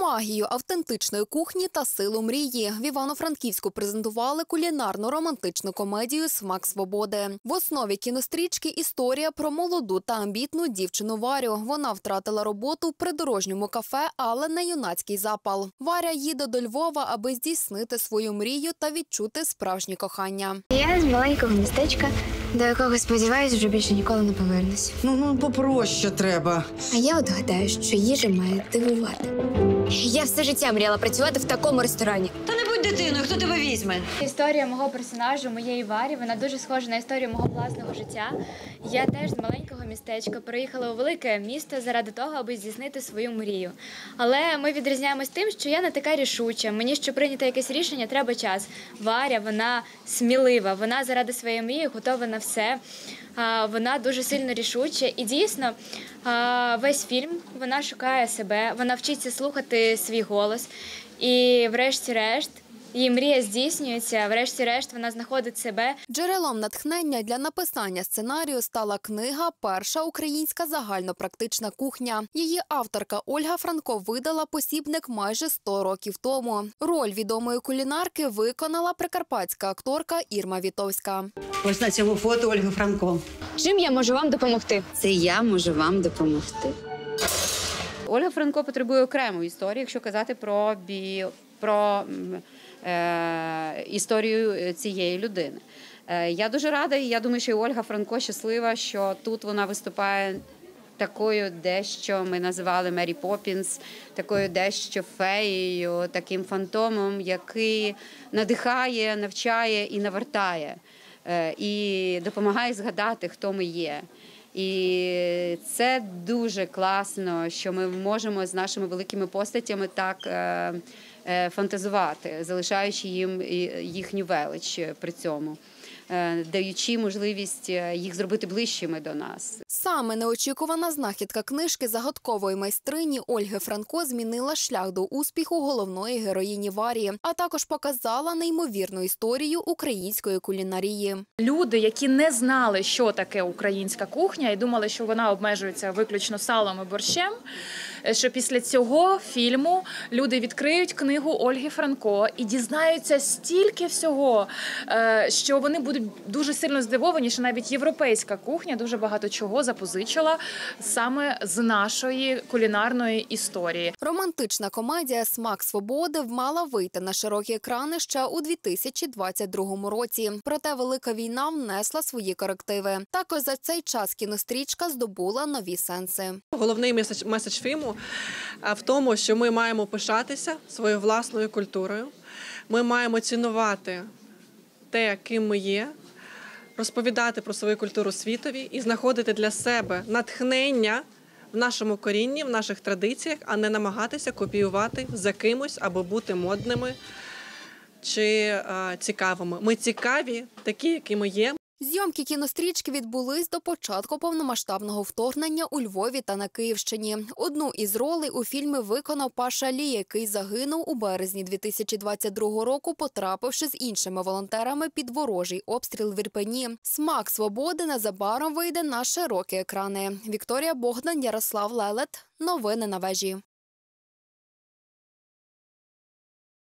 Магію автентичної кухні та силу мрії. В Івано-Франківську презентували кулінарно-романтичну комедію «Смак свободи». В основі кінострічки історія про молоду та амбітну дівчину Варю. Вона втратила роботу в придорожньому кафе, але не юнацький запал. Варя їде до Львова, аби здійснити свою мрію та відчути справжнє кохання. Я з маленького містечка, до якого, сподіваюсь, вже більше ніколи не повернусь. Ну, попроще треба. А я от гадаю, що їжа має дивувати. Я все життя мріяла працювати в такому ресторані. Та не будь дитиною, хто тебе візьме? Історія мого персонажу, моєї Варі, вона дуже схожа на історію мого власного життя. Я теж з маленького містечка приїхала у велике місто заради того, аби здійснити свою мрію. Але ми відрізняємось тим, що я не така рішуча. Мені, щоб прийняти якесь рішення, треба час. Варя, вона смілива, вона заради своєї мрії готова на все. Вона дуже сильно рішуча і дійсно весь фільм вона шукає себе, вона вчиться слухати свій голос і врешті-решт її мрія здійснюється, врешті-решт вона знаходить себе. Джерелом натхнення для написання сценарію стала книга «Перша українська загальнопрактична кухня». Її авторка Ольга Франко видала посібник майже 100 років тому. Роль відомої кулінарки виконала прикарпатська акторка Ірма Вітовська. Ось на цьому фото Ольга Франко. Чим я можу вам допомогти? Це я можу вам допомогти. Ольга Франко потребує окремої історії, якщо казати про історію цієї людини. Я дуже рада, і я думаю, що і Ольга Франко щаслива, що тут вона виступає такою дещо, ми називали Мері Поппінс, такою дещо феєю, таким фантомом, який надихає, навчає і навертає, і допомагає згадати, хто ми є. І це дуже класно, що ми можемо з нашими великими постатями так фантазувати, залишаючи їм їхню велич при цьому, даючи можливість їх зробити ближчими до нас. Саме неочікувана знахідка книжки загадкової майстрині Ольги Франко змінила шлях до успіху головної героїні Варі, а також показала неймовірну історію української кулінарії. Люди, які не знали, що таке українська кухня, і думали, що вона обмежується виключно салом і борщем, що після цього фільму люди відкриють книгу Ольги Франко і дізнаються стільки всього, що вони будуть дуже сильно здивовані, що навіть європейська кухня дуже багато чого запозичила саме з нашої кулінарної історії. Романтична комедія «Смак свободи» мала вийти на широкі екрани ще у 2022 році. Проте Велика війна внесла свої корективи. Також за цей час кінострічка здобула нові сенси. Головний меседж фільму в тому, що ми маємо пишатися своєю власною культурою. Ми маємо цінувати те, ким ми є, розповідати про свою культуру світові і знаходити для себе натхнення в нашому корінні, в наших традиціях, а не намагатися копіювати за кимось або бути модними чи цікавими. Ми цікаві, такі, які ми є. Зйомки кінострічки відбулись до початку повномасштабного вторгнення у Львові та на Київщині. Одну із ролей у фільмі виконав Паша Лі, який загинув у березні 2022 року, потрапивши з іншими волонтерами під ворожий обстріл в Ірпені. «Смак свободи» незабаром вийде на широкі екрани. Вікторія Богдан, Ярослав Лелет. Новини на вежі.